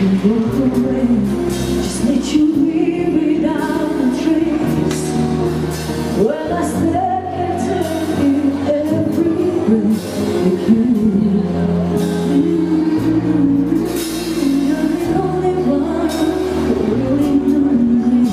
walk away, just let you leave without a trace. When I step into you every breath you can. You're the only one who really knows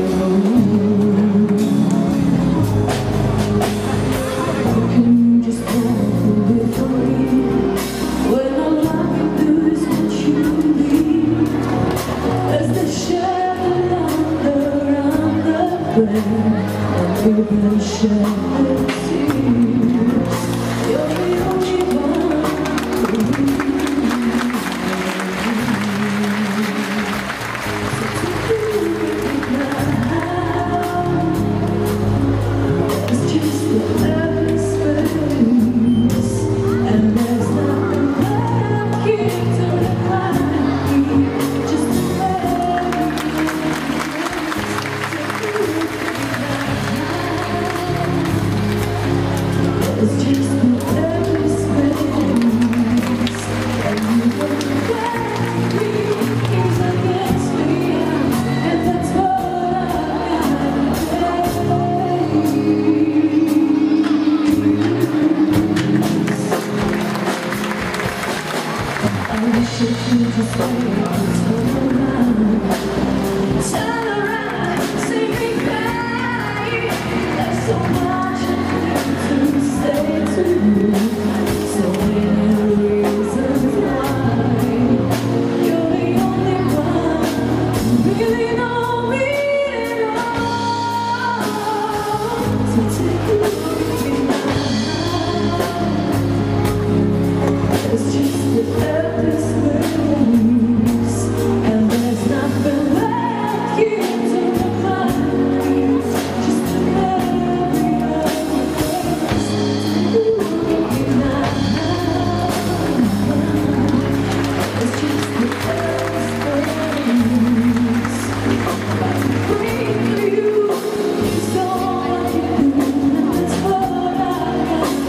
me. Can you just walk away from me? When all I can do is watch you leave, as the shadow around the bend, and even shed tears. You're the only one who it's just the empty space, and there's nothing left here to remind me. Just it's just the empty space, and you won't let me against me, and that's what I wish you could just turn around, see me cry. There's so much to say to you, so many reasons why. You're the only one who really knows me at all. So take a look at me now. It's just the empty space, and there's nothing left here to remind me. Just to every other place. Look at me now. It's just the empty space. Breathe for you, it's all I can do. That's what I got.